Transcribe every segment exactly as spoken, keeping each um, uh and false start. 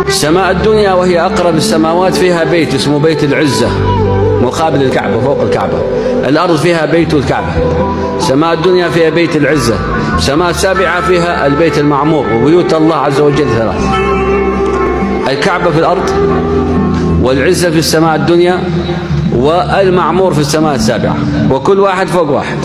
السماء الدنيا وهي أقرب السماوات فيها بيت اسمه بيت العزة مقابل الكعبة فوق الكعبة. الأرض فيها بيت الكعبة. السماء الدنيا فيها بيت العزة. السماء السابعة فيها البيت المعمور. وبيوت الله عز وجل ثلاث: الكعبة في الأرض، والعزة في السماء الدنيا، والمعمور في السماء السابعة، وكل واحد فوق واحد.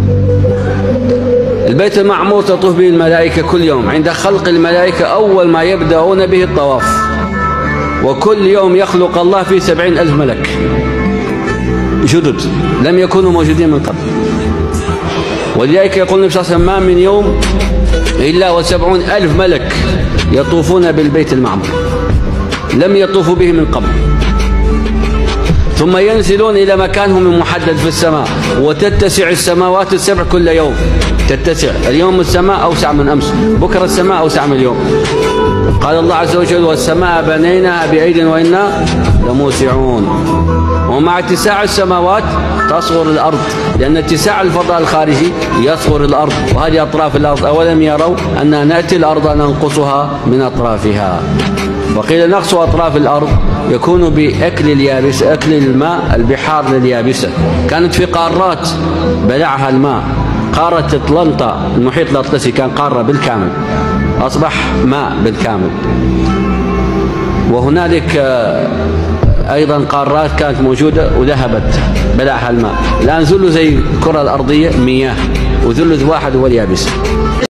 البيت المعمور تطوف به الملائكة كل يوم. عند خلق الملائكة أول ما يبدأون به الطواف، وكل يوم يخلق الله فيه سبعين ألف ملك جدد لم يكونوا موجودين من قبل. ولذلك يقول النبي صلى الله عليه وسلم: ما من يوم إلا وسبعون ألف ملك يطوفون بالبيت المعمور لم يطوفوا به من قبل، ثم ينزلون إلى مكانهم المحدد في السماء، وتتسع السماوات السبع كل يوم. تتسع. اليوم السماء أوسع من أمس، بكرة السماء أوسع من اليوم. قال الله عز وجل: والسماء بنيناها بأيد وإنا لموسعون. ومع اتساع السماوات تصغر الأرض، لأن اتساع الفضاء الخارجي يصغر الأرض، وهذه أطراف الأرض. أولم يروا أننا نأتي الأرض ننقصها من أطرافها. وقيل نقص أطراف الأرض يكون بأكل اليابس، أكل الماء البحار لليابسة. كانت في قارات بلعها الماء. قارة أطلنطا، المحيط الأطلسي كان قارة بالكامل، أصبح ماء بالكامل. وهنالك أيضا قارات كانت موجودة وذهبت بلعها الماء. الآن ثلث زي الكرة الأرضية مياه، وثلث واحد هو اليابسة.